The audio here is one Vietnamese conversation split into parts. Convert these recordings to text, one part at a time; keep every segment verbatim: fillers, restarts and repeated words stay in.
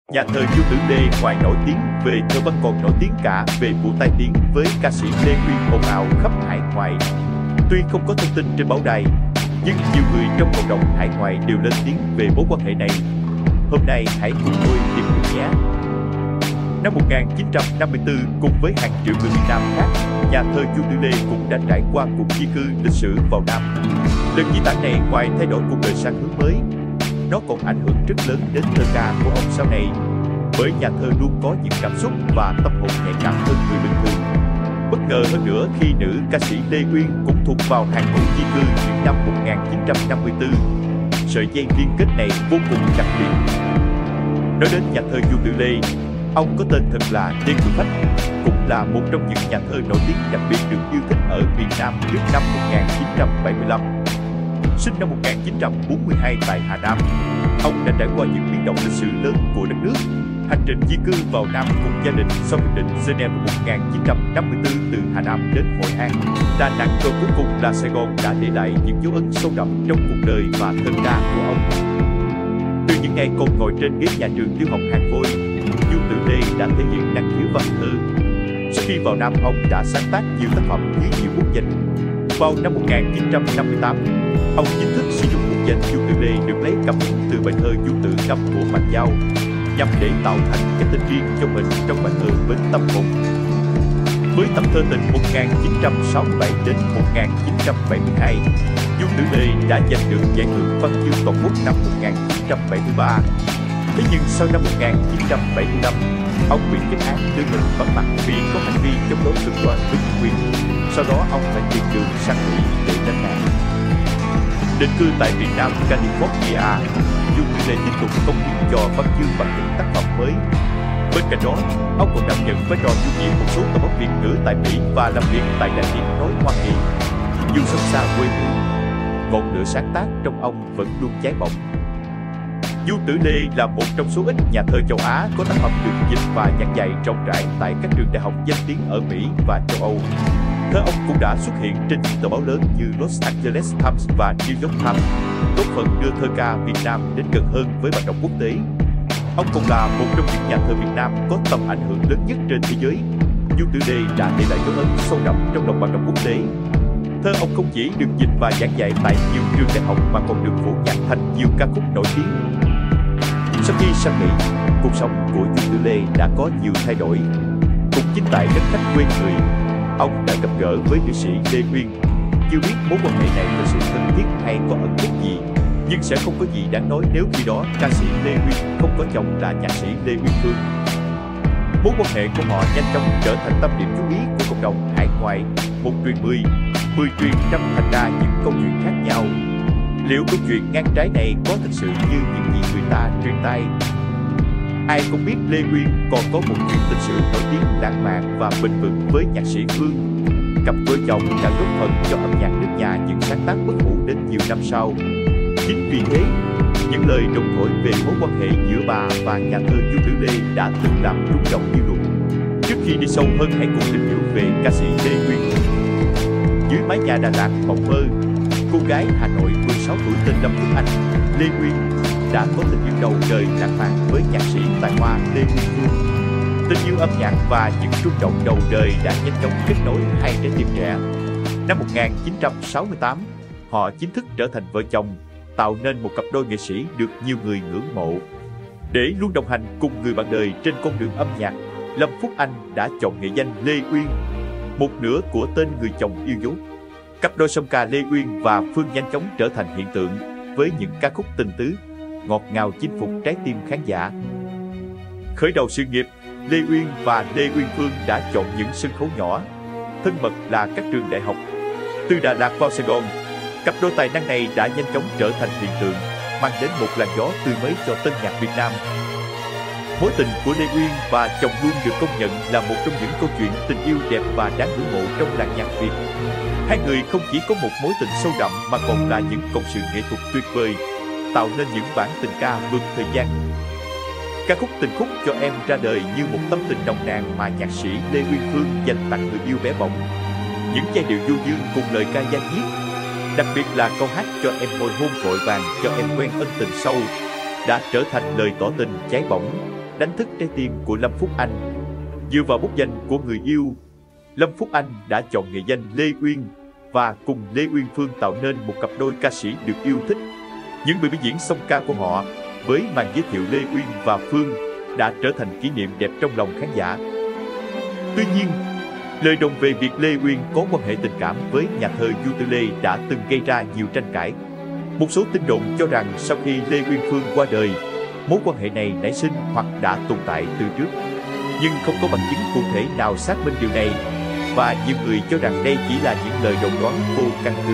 Nhà thơ Chu Tử Lê ngoài nổi tiếng về thơ văn còn nổi tiếng cả về vụ tai tiếng với ca sĩ Lê Uyên ồn ào khắp hải ngoại. Tuy không có thông tin trên báo đài, nhưng nhiều người trong cộng đồng hải ngoại đều lên tiếng về mối quan hệ này. Hôm nay hãy cùng tôi tìm hiểu nhé. Năm một nghìn chín trăm năm mươi tư, cùng với hàng triệu người Việt Nam khác, nhà thơ Chu Tử Lê cũng đã trải qua cuộc di cư lịch sử vào Nam. Lần di tản này ngoài thay đổi cuộc đời sang hướng mới, nó còn ảnh hưởng rất lớn đến thơ ca của ông sau này, bởi nhà thơ luôn có những cảm xúc và tâm hồn nhạy cảm hơn người bình thường. Bất ngờ hơn nữa khi nữ ca sĩ Lê Uyên cũng thuộc vào hàng ngũ di cư những năm một nghìn chín trăm năm mươi tư. Sợi dây liên kết này vô cùng chặt chẽ. Nói đến nhà thơ Chu Tử Lê, ông có tên thật là Lê Cự Phách, cũng là một trong những nhà thơ nổi tiếng đặc biệt được yêu thích ở miền Nam trước năm một nghìn chín trăm bảy mươi lăm. Sinh năm một nghìn chín trăm bốn mươi hai tại Hà Nam, ông đã trải qua những biến động lịch sử lớn của đất nước. Hành trình di cư vào Nam cùng gia đình sau hiệp định Geneva một nghìn chín trăm năm mươi tư từ Hà Nam đến Hội An, Đà Nẵng rồi cuối cùng là Sài Gòn đã để lại những dấu ấn sâu đậm trong cuộc đời và thơ ca của ông. Từ những ngày còn ngồi trên ghế nhà trường tiểu học Hàng Vôi, Chu Tử Lê đã thể hiện năng khiếu văn thơ. Sau khi vào Nam, ông đã sáng tác nhiều tác phẩm dưới nhiều bút danh. Vào năm một nghìn chín trăm năm mươi tám, ông chính thức sử dụng bút danh Chu Tử Lê được lấy cảm hứng từ bài thơ Chu Tử Ngâm của Mạnh Dao, nhằm để tạo thành cái tên riêng cho mình trong bài thơ Bến Tâm Hồn. Với tập thơ tình một nghìn chín trăm sáu mươi bảy đến một nghìn chín trăm bảy mươi hai, Chu Tử Lê đã giành được giải thưởng văn chương toàn quốc năm một nghìn chín trăm bảy mươi ba. Thế nhưng sau năm một nghìn chín trăm bảy mươi lăm, ông bị kết án tử hình vắng mặt vì có hành vi chống đối cực đoan với chính quyền. Sau đó ông phải tìm đường sang Mỹ để tránh nạn. Định cư tại miền Nam California, Chu Tử Lê tiếp tục cống hiến cho văn chương bằng những tác phẩm mới. Bên cạnh đó, ông còn đảm nhận vai trò chủ nhiệm một số tờ báo Việt ngữ tại Mỹ và làm việc tại Đài Tiếng nói Hoa Kỳ. Dù sống xa quê hương, ngọn lửa sáng tác trong ông vẫn luôn cháy bỏng. Chu Tử Lê là một trong số ít nhà thơ châu Á có tác phẩm được dịch và giảng dạy rộng rãi tại các trường đại học danh tiếng ở Mỹ và châu Âu. Thơ ông cũng đã xuất hiện trên những tờ báo lớn như Los Angeles Times và New York Times, góp phần đưa thơ ca Việt Nam đến gần hơn với bạn đọc quốc tế. Ông cũng là một trong những nhà thơ Việt Nam có tầm ảnh hưởng lớn nhất trên thế giới. Chu Tử Lê đã để lại dấu ấn sâu đậm trong lòng bạn đọc quốc tế. Thơ ông không chỉ được dịch và giảng dạy tại nhiều trường đại học mà còn được phổ nhạc thành nhiều ca khúc nổi tiếng. Sau khi sang Mỹ, cuộc sống của Chu Tử Lê đã có nhiều thay đổi. Cũng chính tại đất khách quê người, ông đã gặp gỡ với nữ sĩ Lê Uyên. Chưa biết mối quan hệ này là sự thân thiết hay có ẩn thức gì, nhưng sẽ không có gì đáng nói nếu khi đó ca sĩ Lê Uyên không có chồng là nhạc sĩ Lê Uyên Phương. Mối quan hệ của họ nhanh chóng trở thành tâm điểm chú ý của cộng đồng hải ngoại. Một truyền mười, mười truyền trăm thành ra những câu chuyện khác nhau. Liệu câu chuyện ngang trái này có thật sự như những gì người ta truyền tai? Ai cũng biết Lê Uyên còn có một chuyện tình sự nổi tiếng lãng mạn và bền vững với nhạc sĩ Phương. Cặp vợ chồng đã góp phần cho âm nhạc nước nhà những sáng tác bất hủ đến nhiều năm sau. Chính vì thế, những lời đồn thổi về mối quan hệ giữa bà và nhà thơ Chu Tử Lê đã từng làm rung động dư luận. Trước khi đi sâu hơn, hãy cùng tìm hiểu về ca sĩ Lê Uyên. Dưới mái nhà Đà Lạt mộng mơ, cô gái Hà Nội mười sáu tuổi tên Lâm Tuấn Anh, Lê Uyên đã có tình yêu đầu đời lãng mạn với nhạc sĩ tài hoa Lê Uyên Phương. Tình yêu âm nhạc và những rung động đầu đời đã nhanh chóng kết nối hai trái tim trẻ. Năm một nghìn chín trăm sáu mươi tám, họ chính thức trở thành vợ chồng, tạo nên một cặp đôi nghệ sĩ được nhiều người ngưỡng mộ. Để luôn đồng hành cùng người bạn đời trên con đường âm nhạc, Lâm Phúc Anh đã chọn nghệ danh Lê Uyên, một nửa của tên người chồng yêu dấu. Cặp đôi song ca Lê Uyên và Phương nhanh chóng trở thành hiện tượng với những ca khúc tình tứ, ngọt ngào chinh phục trái tim khán giả. Khởi đầu sự nghiệp, Lê Uyên và Lê Uyên Phương đã chọn những sân khấu nhỏ, thân mật là các trường đại học. Từ Đà Lạt vào Sài Gòn, cặp đôi tài năng này đã nhanh chóng trở thành hiện tượng, mang đến một làn gió tươi mới cho tân nhạc Việt Nam. Mối tình của Lê Uyên và chồng luôn được công nhận là một trong những câu chuyện tình yêu đẹp và đáng ngưỡng mộ trong làng nhạc Việt. Hai người không chỉ có một mối tình sâu đậm mà còn là những cộng sự nghệ thuật tuyệt vời, tạo nên những bản tình ca vượt thời gian. Ca khúc Tình Khúc cho Em ra đời như một tâm tình nồng nàn mà nhạc sĩ Lê Uyên Phương dành tặng người yêu bé bỏng. Những giai điệu du dương cùng lời ca da diết, đặc biệt là câu hát Cho Em Môi Hôn Vội Vàng, Cho Em Quen Ân Tình Sâu, đã trở thành lời tỏ tình cháy bỏng. đánh thức trái tim của Lâm Phúc Anh. Dựa vào bút danh của người yêu, Lâm Phúc Anh đã chọn nghệ danh Lê Uyên và cùng Lê Uyên Phương tạo nên một cặp đôi ca sĩ được yêu thích. Những buổi biểu diễn song ca của họ với màn giới thiệu Lê Uyên và Phương đã trở thành kỷ niệm đẹp trong lòng khán giả. Tuy nhiên, lời đồn về việc Lê Uyên có quan hệ tình cảm với nhà thơ Du Tử Lê đã từng gây ra nhiều tranh cãi. Một số tin đồn cho rằng sau khi Lê Uyên Phương qua đời, mối quan hệ này nảy sinh hoặc đã tồn tại từ trước. Nhưng không có bằng chứng cụ thể nào xác minh điều này, và nhiều người cho rằng đây chỉ là những lời đồn đoán vô căn cứ.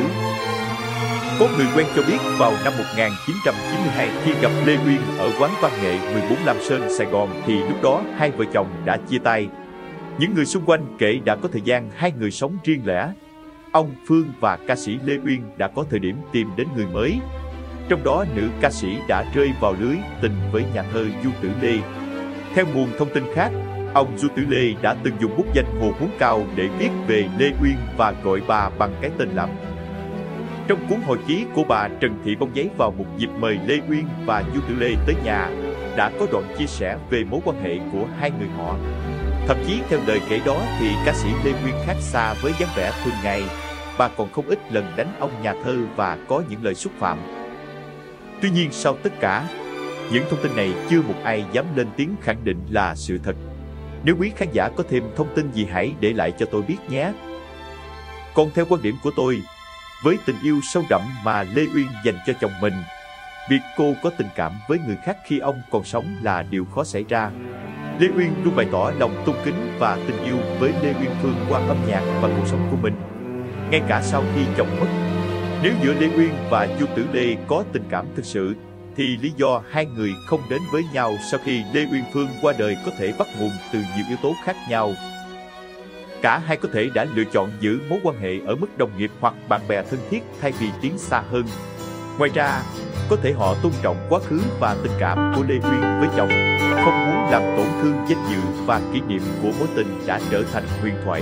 Có người quen cho biết vào năm một nghìn chín trăm chín mươi hai khi gặp Lê Uyên ở quán văn nghệ mười bốn Lam Sơn, Sài Gòn thì lúc đó hai vợ chồng đã chia tay. Những người xung quanh kể đã có thời gian hai người sống riêng lẻ. Ông Phương và ca sĩ Lê Uyên đã có thời điểm tìm đến người mới. Trong đó nữ ca sĩ đã rơi vào lưới tình với nhà thơ Du Tử Lê. Theo nguồn thông tin khác, ông Du Tử Lê đã từng dùng bút danh Hồ Huống Cao để viết về Lê Uyên và gọi bà bằng cái tên lắm. Trong cuốn hồi ký của bà Trần Thị Bông Giấy vào một dịp mời Lê Uyên và Du Tử Lê tới nhà, đã có đoạn chia sẻ về mối quan hệ của hai người họ. Thậm chí theo lời kể đó thì ca sĩ Lê Uyên khác xa với dáng vẻ thường ngày, bà còn không ít lần đánh ông nhà thơ và có những lời xúc phạm. Tuy nhiên sau tất cả, những thông tin này chưa một ai dám lên tiếng khẳng định là sự thật. Nếu quý khán giả có thêm thông tin gì hãy để lại cho tôi biết nhé. Còn theo quan điểm của tôi, với tình yêu sâu đậm mà Lê Uyên dành cho chồng mình, việc cô có tình cảm với người khác khi ông còn sống là điều khó xảy ra. Lê Uyên luôn bày tỏ lòng tôn kính và tình yêu với Lê Uyên Phương qua âm nhạc và cuộc sống của mình, ngay cả sau khi chồng mất. Nếu giữa Lê Uyên và Du Tử Lê có tình cảm thực sự, thì lý do hai người không đến với nhau sau khi Lê Uyên Phương qua đời có thể bắt nguồn từ nhiều yếu tố khác nhau. Cả hai có thể đã lựa chọn giữ mối quan hệ ở mức đồng nghiệp hoặc bạn bè thân thiết thay vì tiến xa hơn. Ngoài ra, có thể họ tôn trọng quá khứ và tình cảm của Lê Uyên với chồng, không muốn làm tổn thương danh dự và kỷ niệm của mối tình đã trở thành huyền thoại.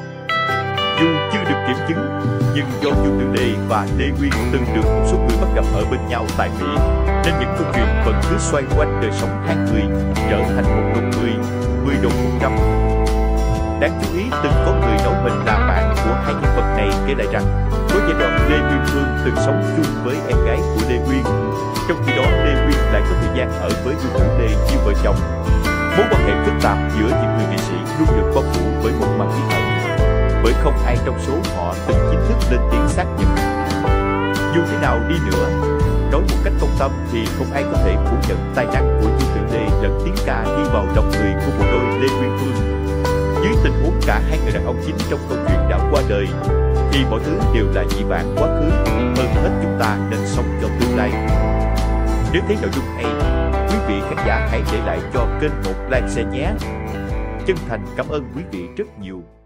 Dù chưa được kiểm chứng, nhưng do Du Tử Lê và Lê Uyên từng được một số người bắt gặp ở bên nhau tại Mỹ, nên những câu chuyện vẫn cứ xoay quanh đời sống hai người, trở thành một đồng mười, mười đồng một trăm. Đáng chú ý, từng có người nói mình là bạn của hai nhân vật này kể lại rằng, có giai đoạn Lê Uyên Phương từng sống chung với em gái của Lê Uyên, trong khi đó Lê Uyên lại có thời gian ở với Du Tử Lê như vợ chồng. Mối quan hệ phức tạp giữa những người nghệ sĩ luôn được bao phủ bởi một màn bí ẩn, bởi không ai trong số họ từng chính thức lên tiếng xác nhận. Dù thế nào đi nữa, nói một cách công tâm thì không ai có thể phủ nhận tài năng của Du Tử Lê lẫn tiếng ca đi vào lòng người của bộ đôi Lê Uyên Phương. Dưới tình huống cả hai người đàn ông chính trong câu chuyện đã qua đời, thì mọi thứ đều là dĩ vãng quá khứ, hơn hết chúng ta nên sống cho tương lai. Nếu thấy nội dung hay, quý vị khán giả hãy để lại cho kênh một like share nhé. Chân thành cảm ơn quý vị rất nhiều.